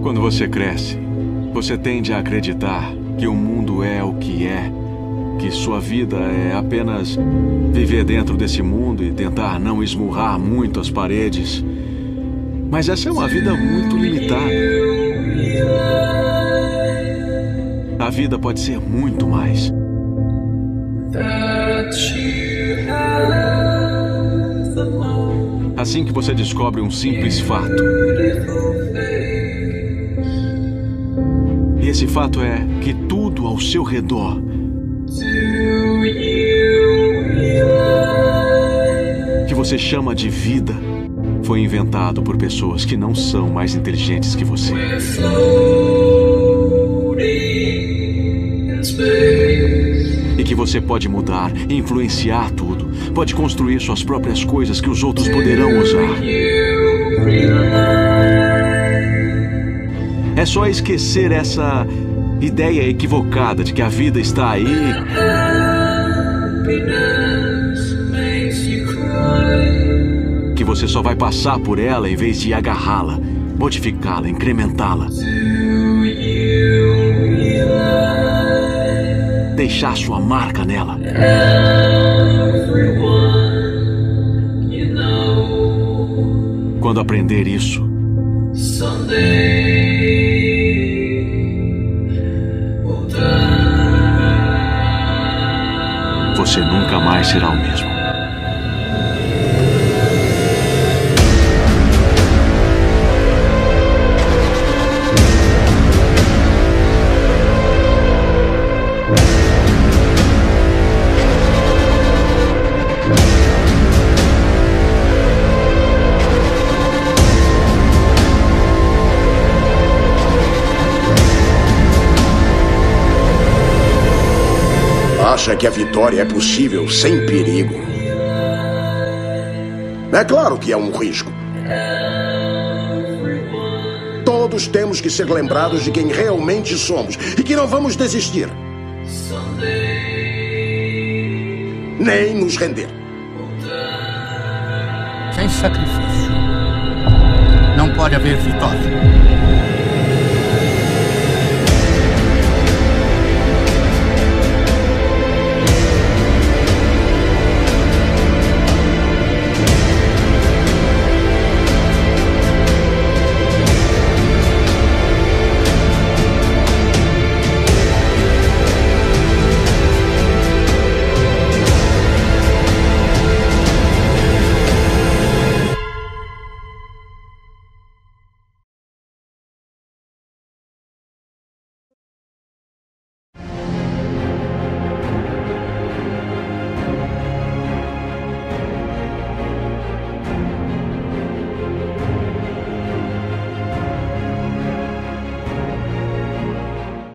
Quando você cresce, você tende a acreditar que o mundo é o que é, que sua vida é apenas viver dentro desse mundo e tentar não esmurrar muito as paredes. Mas essa é uma vida muito limitada. A vida pode ser muito mais. Assim que você descobre um simples fato. E esse fato é que tudo ao seu redor que você chama de vida foi inventado por pessoas que não são mais inteligentes que você. E que você pode mudar, influenciar tudo, pode construir suas próprias coisas que os outros poderão usar. É só esquecer essa ideia equivocada de que a vida está aí que você só vai passar por ela em vez de agarrá-la, modificá-la, incrementá-la. Deixar sua marca nela. Quando aprender isso, você nunca mais será o mesmo. Acha que a vitória é possível sem perigo? É claro que é um risco. Todos temos que ser lembrados de quem realmente somos e que não vamos desistir. Nem nos render. Sem sacrifício, não pode haver vitória.